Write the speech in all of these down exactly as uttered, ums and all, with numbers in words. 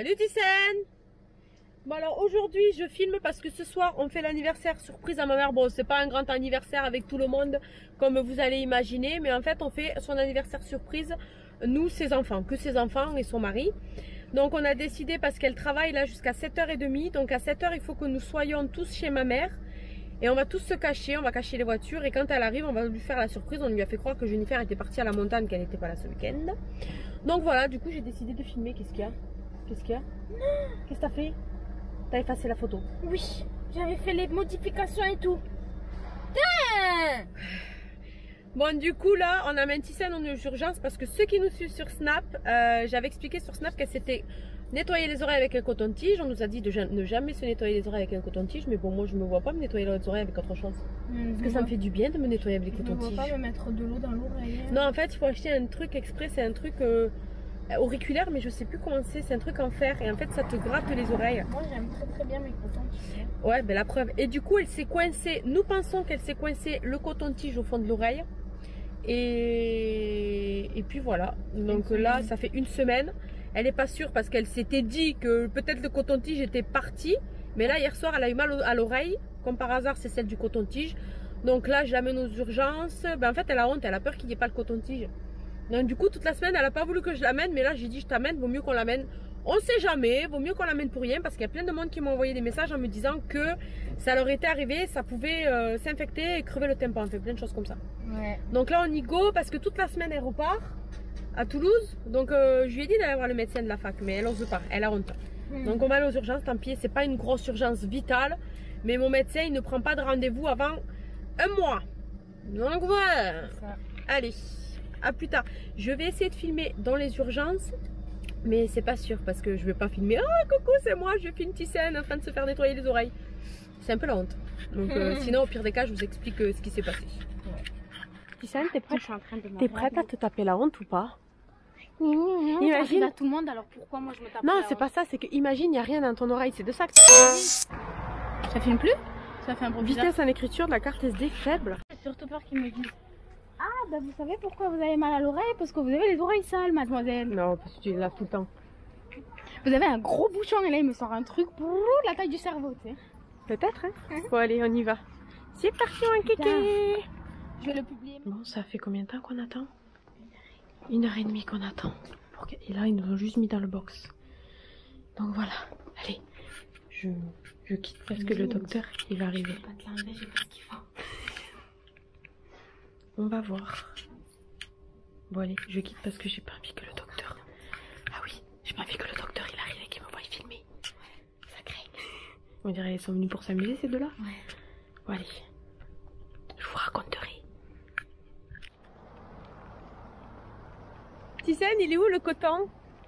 Salut Thyssen. Bon alors aujourd'hui je filme parce que ce soir on fait l'anniversaire surprise à ma mère. Bon c'est pas un grand anniversaire avec tout le monde comme vous allez imaginer, mais en fait on fait son anniversaire surprise, nous ses enfants, que ses enfants et son mari. Donc on a décidé parce qu'elle travaille là jusqu'à sept heures trente, donc à sept heures il faut que nous soyons tous chez ma mère. Et on va tous se cacher, on va cacher les voitures et quand elle arrive on va lui faire la surprise. On lui a fait croire que Jennifer était partie à la montagne, qu'elle n'était pas là ce week-end. Donc voilà, du coup j'ai décidé de filmer. Qu'est-ce qu'il y a? Qu'est-ce qu'il y a? Qu'est-ce que t'as fait? T'as effacé la photo? Oui, j'avais fait les modifications et tout. Putain! Bon du coup là on amène Thyssen en urgence parce que ceux qui nous suivent sur Snap, euh, j'avais expliqué sur Snap qu'elle s'était nettoyer les oreilles avec un coton-tige. On nous a dit de ne jamais se nettoyer les oreilles avec un coton-tige, mais bon moi je me vois pas me nettoyer les oreilles avec autre chose. Mmh, parce que ça me fait du bien de me nettoyer avec les cotons-tiges. Je ne vois pas me mettre de l'eau dans l'oreille. Non en fait il faut acheter un truc exprès, c'est un truc euh, auriculaire mais je sais plus comment c'est, c'est un truc en fer et en fait ça te gratte les oreilles. Moi j'aime très très bien mes cotons-tiges. Ouais ben la preuve. Et du coup elle s'est coincée, nous pensons qu'elle s'est coincée le coton-tige au fond de l'oreille. Et... et puis voilà, donc là ça fait une semaine. Elle n'est pas sûre parce qu'elle s'était dit que peut-être le coton-tige était parti. Mais là hier soir elle a eu mal à l'oreille. Comme par hasard c'est celle du coton-tige. Donc là je l'amène aux urgences. Ben, en fait elle a honte, elle a peur qu'il n'y ait pas le coton-tige. Donc du coup toute la semaine elle n'a pas voulu que je l'amène. Mais là j'ai dit je t'amène, vaut mieux qu'on l'amène. On sait jamais, vaut mieux qu'on l'amène pour rien. Parce qu'il y a plein de monde qui m'ont envoyé des messages en me disant que ça leur était arrivé. Ça pouvait euh, s'infecter et crever le tympan. On fait plein de choses comme ça. Ouais. Donc là on y go parce que toute la semaine elle repart à Toulouse. Donc euh, je lui ai dit d'aller voir le médecin de la fac. Mais elle n'ose pas, elle a honte. Mmh. Donc on va aller aux urgences, tant pis. C'est pas une grosse urgence vitale. Mais mon médecin il ne prend pas de rendez-vous avant un mois. Donc voilà. Allez, à plus tard. Je vais essayer de filmer dans les urgences. Mais c'est pas sûr parce que je vais pas filmer. Ah coucou c'est moi, je filme Thyssen en train de se faire nettoyer les oreilles. C'est un peu la honte. Donc euh, sinon au pire des cas je vous explique euh, ce qui s'est passé. Ouais. Thyssen, t'es prête, t'es prête à te taper la honte ou pas? Mmh, mmh, imagine à tout le monde, alors pourquoi moi je me tape? Non c'est pas ça, c'est que imagine il n'y a rien dans ton oreille, c'est de ça que ça Ça filme plus? Ça fait un bruit bizarre. Vitesse en écriture de la carte S D faible. J'ai surtout peur qu'ils me disent: ah bah vous savez pourquoi vous avez mal à l'oreille? Parce que vous avez les oreilles sales mademoiselle. Non parce que tu les laves tout le temps. Vous avez un gros bouchon et là il me sort un truc pour la taille du cerveau, tu sais. Peut-être hein. Mmh. Bon allez on y va. C'est parti mon kéké. Je vais le publier. Bon ça fait combien de temps qu'on attend? Une heure et demie qu'on attend. Et là ils nous ont juste mis dans le box. Donc voilà. Allez. Je, je quitte parce que le docteur il va arriver. Je vais pas te l'enlever, j'ai pas ce qu'il faut. On va voir. Bon allez, je quitte parce que j'ai pas envie que le docteur... Ah oui, j'ai pas envie que le docteur il arrive et qu'il me voie filmer. Ça craint. On dirait qu'ils sont venus pour s'amuser ces deux-là. Ouais. Bon allez, je vous raconterai. Thyssen, il est où le coton?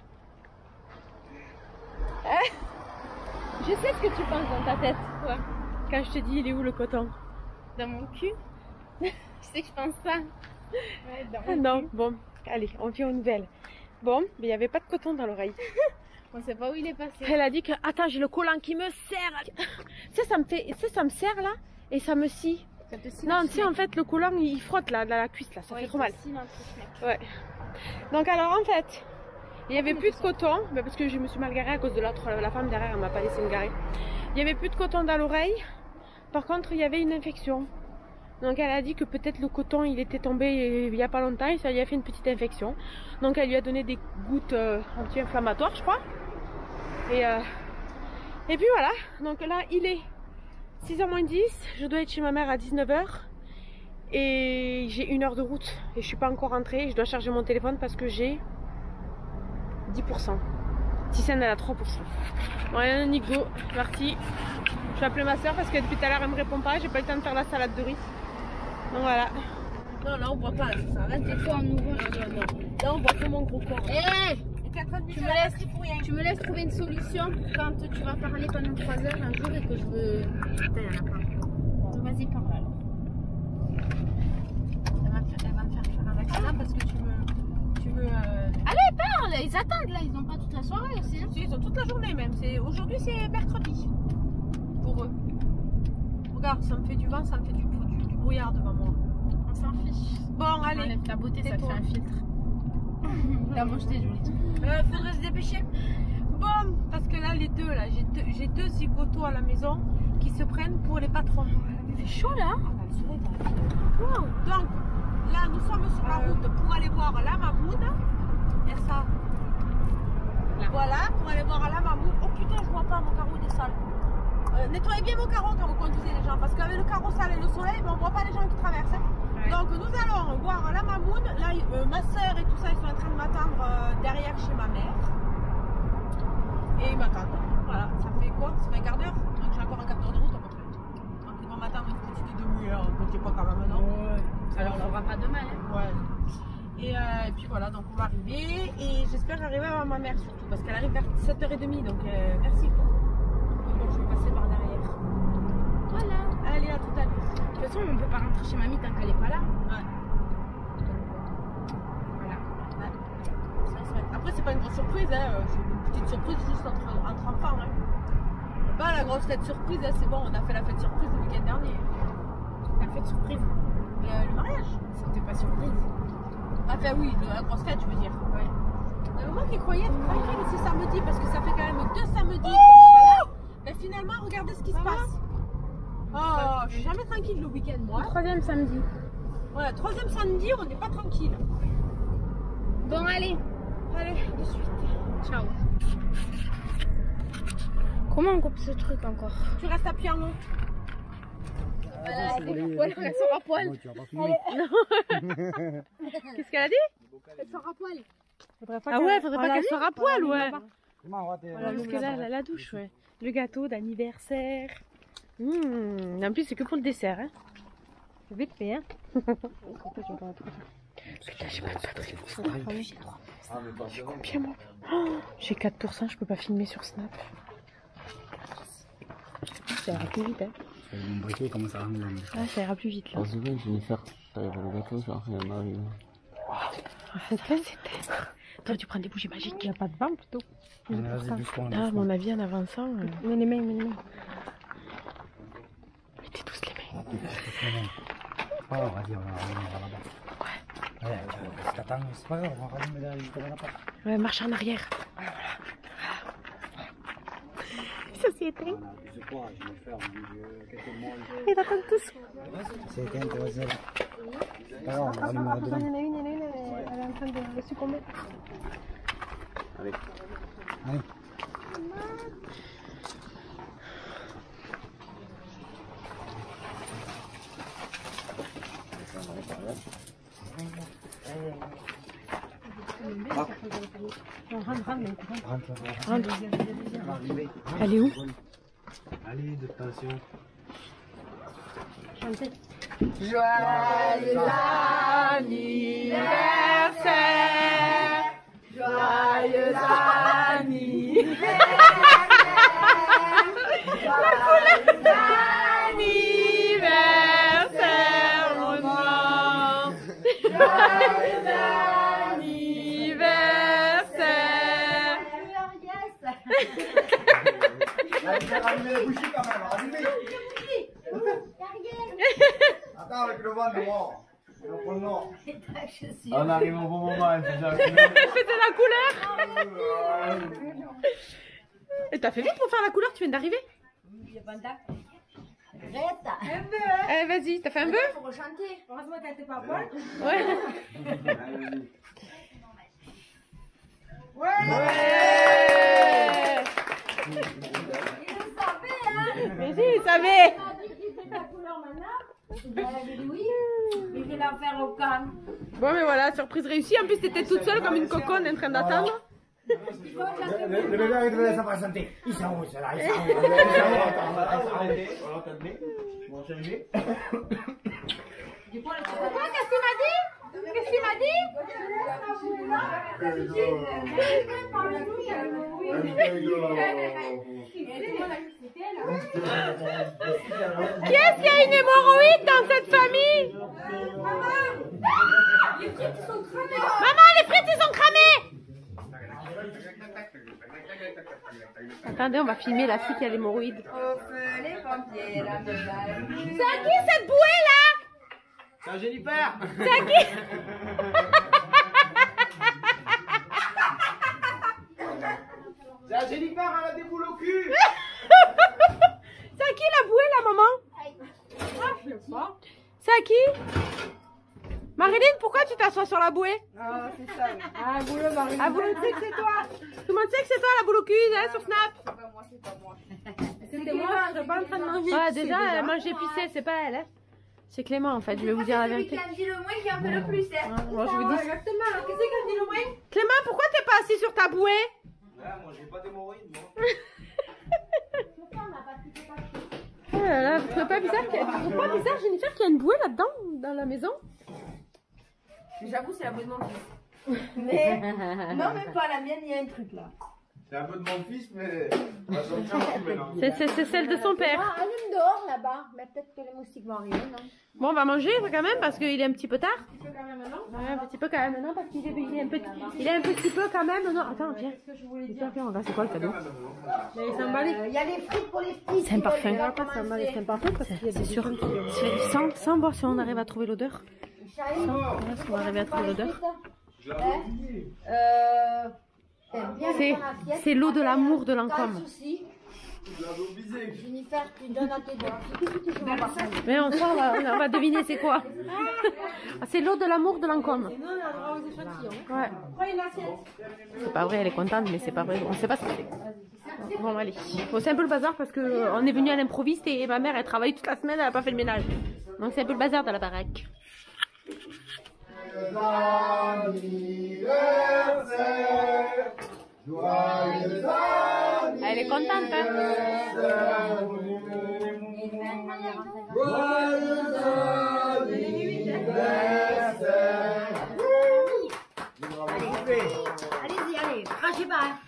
hein? Je sais ce que tu penses dans ta tête. Ouais. Quand je te dis il est où le coton? Dans mon cul. Tu sais que je pense ça. Ouais, dans ah non, cul. Bon, allez, on vient aux nouvelles. Bon, mais il n'y avait pas de coton dans l'oreille. On sait pas où il est passé. Elle a dit que, attends, j'ai le collant qui me serre. Ça, ça me fait, ça, ça me serre là et ça me scie. Ça te scie. Non, tu sais, en fait, le collant il frotte là, là la cuisse là, ça ouais, fait trop mal. Scie, truc, ouais. Donc alors en fait, il n'y avait plus de coton, mais parce que je me suis mal garée à cause de l'autre, la femme derrière, elle m'a pas laissé me garer. Il n'y avait plus de coton dans l'oreille. Par contre, il y avait une infection. Donc elle a dit que peut-être le coton il était tombé il n'y a pas longtemps et ça lui a fait une petite infection. Donc elle lui a donné des gouttes euh, anti-inflammatoires je crois. Et, euh, et puis voilà, donc là il est six heures moins dix, je dois être chez ma mère à dix-neuf heures. Et j'ai une heure de route et je suis pas encore rentrée. Je dois charger mon téléphone parce que j'ai dix pour cent. Thyssen elle a trois pour cent. Ouais Nico, parti. Je vais appeler ma soeur parce que depuis tout à l'heure elle me répond pas. J'ai pas eu le temps de faire la salade de riz. Donc voilà. Non là on voit pas, ça arrête. C'est quoi en nouveau? Non, non, non. Là on voit que mon gros corps. Hey, tu, me laisses, tu me laisses trouver une solution pour quand tu vas parler pendant trois heures un jour et que je veux... Putain, il y en a pas. Vas-y, parle alors. Elle va me faire, elle va me faire faire un vaccin parce que tu veux... Tu veux euh... Allez, parle. Ils attendent là, ils n'ont pas toute la soirée aussi. Hein. Si, ils ont toute la journée même. Aujourd'hui c'est mercredi. Pour eux. Regarde, ça me fait du vent, ça me fait du, du, du brouillard devant moi. On s'en fiche. Bon, allez. Enlève ta beauté, ça te fait un filtre. Là, moi je t'ai jolie. Euh, faudrait se dépêcher. Bon, parce que là, les deux, là, j'ai deux, j'ai deux zigotos à la maison qui se prennent pour les patrons. Il fait chaud là. Wow. Donc, là, nous sommes sur la route pour aller voir la mamoune. Il y a ça. Là. Voilà, pour aller voir la mamoune. Oh putain, je vois pas mon carreau des salles. Euh, nettoyez bien vos carreaux quand vous conduisez les gens, parce qu'avec le carreau sale et le soleil, ben, on voit pas les gens qui traversent. Hein. Ouais. Donc, nous allons voir la mamoune. Là, euh, ma soeur et tout ça, ils sont en train de m'attendre euh, derrière chez ma mère. Et ils m'attendent. Voilà, ça fait quoi? Ça fait un quart d'heure? Donc, j'ai encore un quart d'heure de route à peu près. Donc, ils vont m'attendre une petite demi-heure. Ne comptez pas quand même, non? Ouais. Alors, on va pas de mal. Hein. Ouais. Et, euh, et puis voilà, donc on va arriver. Et j'espère arriver à ma mère surtout, parce qu'elle arrive vers sept heures trente. Donc, euh, merci quoi. Donc, bon, je vais passer par derrière. Voilà. Allez, à tout à l'heure. De toute façon, on peut pas rentrer chez mamie tant qu'elle est pas là. Ouais. Voilà. Ouais. Après, c'est pas une grosse surprise, hein. C'est une petite surprise juste entre, entre enfants. Hein. Pas la grosse fête surprise, hein. C'est bon, on a fait la fête surprise le week-end dernier. La fête surprise. Le, le mariage. C'était pas surprise. Enfin, oui, la grosse fête, je veux dire. Ouais. Euh, moi qui croyais être tranquille ce samedi, parce que ça fait quand même deux samedis qu'on est pas là. Mais finalement, regardez ce qui se passe. Oh, je suis jamais tranquille le week-end, moi. Troisième samedi. Voilà, troisième samedi, on n'est pas tranquille. Bon, allez. Allez, de suite. Ciao. Comment on coupe ce truc encore? Tu restes appuyé en haut. Voilà, elle, elle sort à poil. Oh, tu vas pas filmer. Qu'est-ce qu'elle a dit? Elle sort à poil. Ah ouais, faudrait pas qu'elle soit à poil, ouais. Voilà, Parce que là, la douche, ouais. Le gâteau d'anniversaire. Mmh. En plus, c'est que pour le dessert, hein. C'est vite fait, hein. Putain, j'ai pas de batterie pour Snap. J'ai combien, moi? Oh, j'ai quatre pour cent, je peux pas filmer sur Snap. Ça ira plus vite, hein. Mon briquet commence à ramener. Ah, ça ira plus vite, là. Ah, c'est vrai, je vais faire le gâteau, je vais rien arriver. En fait, là, c'est Toi, tu prends des bougies magiques. Il n'y a pas de vent, plutôt. On a vas-y, doucement. Ah, à mon avis, en avançant. Euh... Mets les mains, mets les mains. Mettez tous les mains. Oh, vas-y, on va rallumer là-bas. Ouais. Ouais, tu t'attends, c'est pas grave, on va rallumer là, là-bas. Ouais, marche en arrière. Voilà. Ça s'est éteint. Ils attendent tous. C'est éteint, tu vas-y. C'est pas grave, on va rallumer là-dedans. Il y en a une, il y en a une, elle est en train de succomber. Allez. Allez. Rentre, rentre, Rentre, rentre. Elle est où? Allez, de tension. Chantez. Joyeux anniversaire, joyeux anniversaire, joyeux anniversaire, mon enfant, joyeux anniversaire. Allez, ramenez les bougies quand même, ramenez. Attends, avec le vent dehors. On arrive au bon moment, elle fait déjà C'était la couleur. Et t'as fait vite pour faire la couleur, tu viens d'arriver. Allez, vas-y, t'as fait un bœuf? Faut chanter. Heureusement qu'elle était pas à poil. Ouais. Ouais. Ouais. Il le savait, hein. Mais si, il savait. Il m'a dit que c'était la couleur maintenant. Elle a dit oui. Mais je vais la faire au calme. Bon, mais voilà, surprise réussie. En plus, t'étais toute seule comme une coconne en train d'attendre. Le bébé avec de la santé. Ils sont où, ceux-là? Ils sont où? Ils sont où? Arrêtez, on va calmer. On va calmer. Pourquoi? Qu'est-ce qu'il m'a dit? Qu'est-ce qu'il m'a dit? Qui est-ce qui a une hémorroïde dans cette famille? Les frites sont cramées. Maman, les frites, ils sont cramées. Attendez, on va filmer la fille qui a l'hémorroïde. Les pompiers, la médaille. C'est à qui cette bouée là? C'est un Jennifer. C'est à qui? C'est un Jennifer, elle a des boules au cul. C'est à qui la bouée là, maman? C'est à qui? Marilyn, pourquoi tu t'assois sur la bouée? Ah, c'est ça. Ah, boulot, Marie. Ah, vous le savez que c'est toi? Tout le monde sait que c'est toi la boule au cul, hein, sur Snap? C'est pas moi, c'est pas moi. C'était moi, je serais pas en train de manger. Ouais, déjà, elle mange épicé, c'est pas elle, hein. C'est Clément en fait, je vais vous dire la vérité. C'est celui qui a dit le moins qui en fait le plus, hein. Moi, je vous dis. Exactement. Qu'est-ce qui a dit le moins? Clément, pourquoi t'es pas assis sur ta bouée? Ouais, moi j'ai pas d'hémorroïdes, moi. Oh là là, vous trouvez pas bizarre qu'il y a, vous trouvez pas bizarre, Jennifer, qu'il y a une bouée là-dedans, dans la maison? J'avoue, c'est la bouée de mon fils. Mais, non, même pas la mienne, il y a un truc là. C'est un peu de mon fils, mais. On va sortir maintenant. C'est c'est- c'est celle de son père. Ah, allume dehors là-bas. Mais peut-être que les moustiques vont arriver, non? Bon, on va manger quand même parce qu'il est un petit peu tard. Tu peux quand même maintenant? Ouais, un petit peu quand même, non, parce qu'il est, il est un petit, il est un petit peu quand même. Non, attends, viens. Qu'est-ce que je voulais Viens, dire? viens, regarde, c'est quoi le cadeau? Il y a les frites pour les petits. C'est un parfum. C'est un parfum parce qu'il y a c'est sûr. C'est- Sans, sans voir si on arrive à trouver l'odeur. Sans, voir si on va arriver à trouver l'odeur. Euh. C'est, c'est l'eau de l'amour de Lancôme. Jennifer, tu donnes à tes deux. Qu'est-ce que tu fais, mon parfum? Mais on, sent, on, va, on va deviner c'est quoi. Ah, c'est l'eau de l'amour de Lancôme. Nous, on a droit aux échantillons. Ouais. Prends une assiette. C'est pas vrai, elle est contente, mais c'est pas vrai. On sait pas ce que c'est. Bon, allez. Bon, c'est un peu le bazar parce que on est venu à l'improviste et ma mère elle travaille toute la semaine, elle a pas fait le ménage. Donc c'est un peu le bazar dans la baraque. Elle est contente, hein? Allez-y, allez, crachez pas. Hein.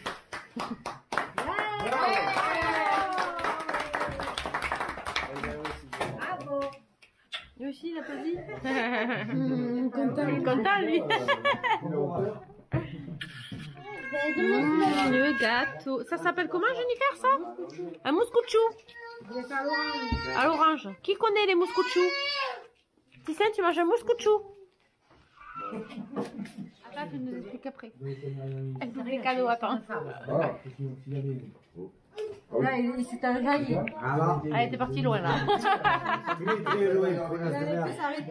Bravo. Lui aussi, il a pas dit. mmh, content, il est content, lui. Mmh, le gâteau. Ça s'appelle comment, Jennifer, ça? Un mouscouchou. À l'orange. Qui connaît les mouscouchous? Tissène, tu manges un mouscouchou? Attends, tu nous expliques après. Elle fait des cadeaux, attends. Là, il, il s'est enjaillé. Elle était partie loin, là. Il allait plus s'arrêter.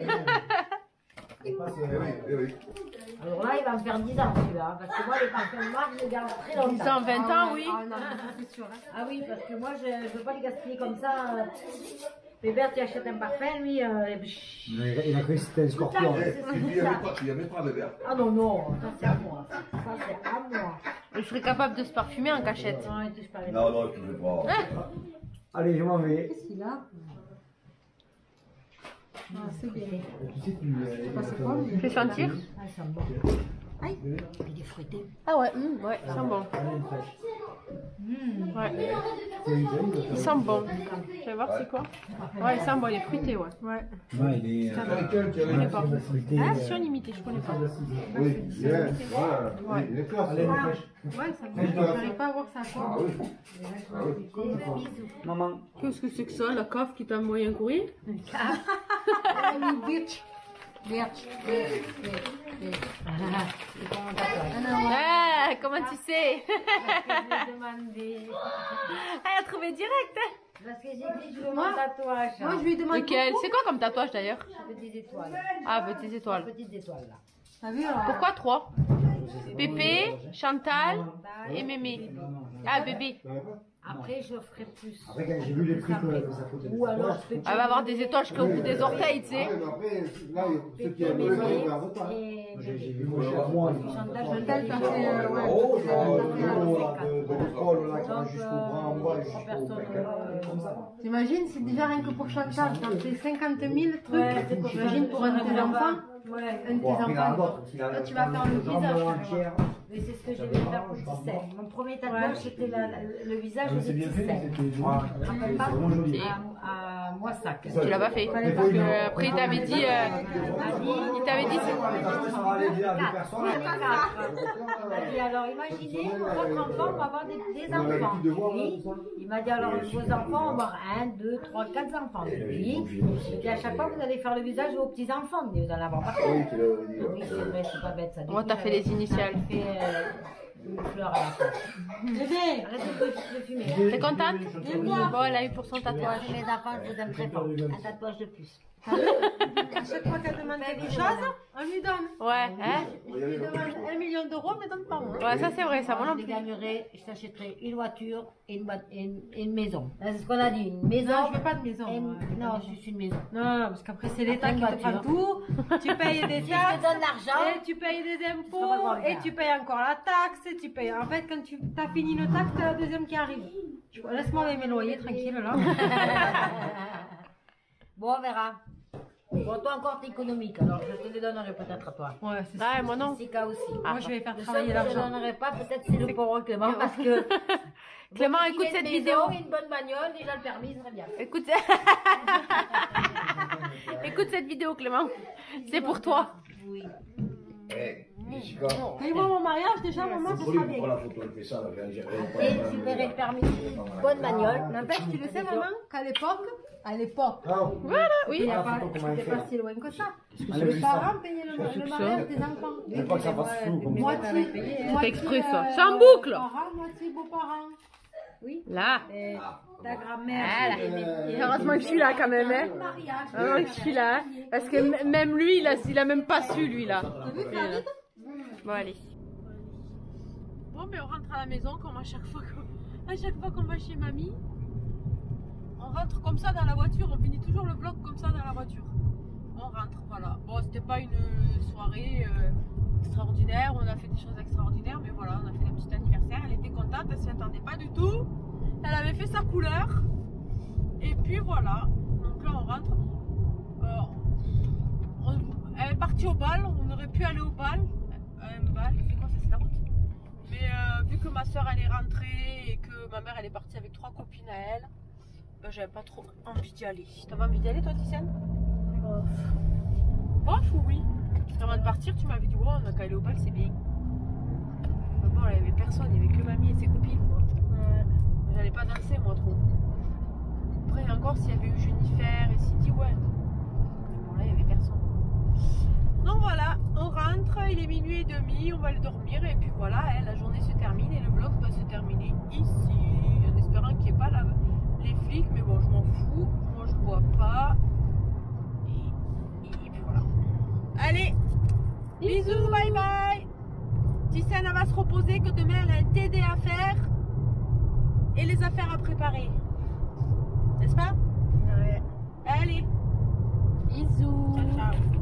Alors là, il va me faire dix ans celui-là, parce que moi, les parfums de marque, je les garde très longtemps. dix ans, vingt ans, oui. Ah, non, c'est sûr. Hein. Ah oui, parce que moi, je ne veux pas les gaspiller comme ça. Bébert, tu achètes un parfum, lui. Euh, Il a, il a cru que c'était un scorpion. Tu y avais pas de verre. ah non, non, ça c'est à moi. Ça c'est à moi. Je serais capable de se parfumer en cachette. Non, il touche pas les Non, non, tu ne veux pas. Allez, je m'en vais. Qu'est-ce qu'il a? Ah, c'est bien. Tu sais, tu. Fais sentir. Ah, ils sont bons. Aïe, il est fruité. Ah ouais, mmh, ouais, ils sont bons. Mmh. Ouais. Ils sont bons. Tu vas voir c'est quoi? Ouais, ils sont bons, il est fruité, ouais. Ouais. Non, il est. Je connais pas. fruité. Ah, sur limité, je connais pas. Oui, yes, voilà. Ouais. Il est clair, Allez, ça. une fraîche. Ouais, ça me j'arrive pas à voir ça. Ah oui. Ah oui. Maman. Qu'est-ce que c'est que ça, la cave qui t'a envoyé un courrier? Bitch. Bitch. Ah, comment tu sais? Je vais demander. Elle a trouvé direct. Parce que j'ai dit que je veux mon tatouage. Moi, je lui demande. Lequel? C'est quoi comme tatouage d'ailleurs? Petites étoiles. Ah, petites étoiles. Petites étoiles là. T'as vu alors? Pourquoi trois? Pépé, Chantal et Mémé. Ah, bébé. Après, je ferai plus. Après, quand j'ai vu les prix que ça coûtait. Ou alors, je fais Elle va avoir des étoiles jusqu'au bout des orteils, tu sais. Ah, mais après, là, ceux qui Pépé, aiment le Mémé ils regardent pas. et J'ai bébé. vu mon cher moi. Chantal, Chantal, Chantal, ça fait, euh, ouais. Oh, de l'école là, qui va Donc, jusqu'au bras en bas, jusqu'au personnes, bec. euh, Comme ça. T'imagines, c'est déjà rien que pour Chantal, quand c'est cinquante mille trucs. Ouais, c'est pour T'imagines pour un de tes enfants? Ouais. Un de tes Bon, après, il y en a enfants. d'autres. Il y a Toi, tu vas faire le jambe visage, tu vas entière. Mais c'est ce que je vais faire pour Tissette. Mon premier tatouage, c'était la- la- le visage de C'est bien fait, Tissette. c'était joli. C'est vraiment joli. À, à Moissac. Tu l'as pas fait. Parce que après, il t'avait dit. euh, il t'avait dit. Ça va aller dire à des personnes. Et alors, imaginez, votre enfant va avoir des, des enfants. Oui. Il m'a dit alors, vos enfants vont avoir un, deux, trois, quatre enfants. Oui. Il me dit à chaque fois, vous allez faire le visage de vos petits-enfants. Vous allez en avoir partout. Oui, c'est vrai, c'est pas bête ça. Moi, t'as fait les initiales. Fait, euh, une fleur à la place. Bébé, arrête de fumer. T'es contente? Bon, elle a eu pour son tatouage. Les enfants, je vous aime très fort. Un tatouage de plus. À chaque fois qu'elle demande quelque chose, on lui donne. Ouais, hein? On lui demande un million d'euros, mais donne pas moi. Ouais, ça c'est vrai, ça moi non Je plus. gagnerai, je t'achèterai une voiture et une, et une, et une maison. C'est ce qu'on a dit, une maison. Non, je veux pas de maison. et- moi. non, juste une maison. Non, non, parce qu'après c'est l'État Après, qui une te prend voiture. tout. Tu payes des Si je te taxes. donne l'argent, Et tu payes des pas impôts, quoi et faire. tu payes encore la taxe, et tu payes. En fait, quand tu as fini le taxe, t'as la deuxième qui arrive. Tu vois, laisse-moi aller mes loyers tranquille là. bon, on verra. Bon, toi encore, t'es économique, alors je te les donnerai peut-être à toi. Ouais, c'est Ouais, moi non. C'est cas aussi. Moi, je vais faire Le seul travailler que je ne l'argent. donnerai pas, peut-être c'est le pauvre Clément, parce que... Clément, Bon, il écoute a une cette maison, vidéo. Une bonne bagnole, déjà le permis, ce serait bien. Écoute, écoute cette vidéo, Clément. C'est pour toi. Oui. Eh, Jessica. Mais moi, mon mariage, déjà, maman, C'est ça pour sera lui bien. pour la photo, elle fait ça, là, j'ai rien. Et tu verrais le permis, une bonne bagnole. N'empêche, tu le sais, maman, qu'à l'époque, à l'époque, Voilà, il oui. n'y a Ah, pas, faut comment c'était faire. pas si loin que ça. Allez, Les juste parents payaient le, Je sais le que mariage ça. des enfants. Je crois que ça passe flou comme ça. Moitié, C'est moitié, exprès, ça. euh, C'est en boucle. Parents, moitié beaux-parents. Oui. Là. Et ta grand-mère. Voilà. Heureusement que je suis là quand même, hein. Heureusement que je suis là. Parce que m- même lui, il a, il a même pas su, lui, là. Bon, allez. Bon, mais on rentre à la maison comme à chaque fois qu'on, à chaque fois qu'on va chez mamie. On rentre comme ça dans la voiture. On finit toujours le vlog comme ça dans la voiture. On rentre, voilà. Bon, c'était pas une soirée euh, extraordinaire. On a fait des choses extraordinaires, mais voilà, on a fait un petit anniversaire. Elle était contente, elle s'y attendait pas du tout. Elle avait fait sa couleur. Et puis voilà. Donc là, on rentre. Euh, on- elle est partie au bal. On aurait pu aller au bal. Un bal, c'est quoi ça? C'est la route. Mais euh, vu que ma soeur elle est rentrée et que ma mère elle est partie avec trois copines à elle, ben, j'avais pas trop envie d'y aller. T'avais envie d'y aller toi, Ticiane? Bof ou oui? Parce qu'avant de partir, tu m'avais dit ouais, on a qu'à aller au bal, c'est bien. Mais bon, il y avait personne, il y avait que mamie et ses copines quoi. J'allais pas danser moi trop. Après encore s'il y avait eu Jennifer et Sidi, ouais. Mais bon là il y avait personne. Donc voilà, on rentre, il est minuit et demi, on va le dormir et puis voilà, hein, la journée se termine et le vlog va se terminer ici. En espérant qu'il n'y ait pas la, les flics, mais bon je m'en fous, moi je bois pas. Et, et puis voilà. Allez, bisous, bye bye. Ticiane elle va se reposer que demain elle a un T D à faire et les affaires à préparer. N'est-ce pas? Ouais. Allez. Bisous. Ciao, ciao.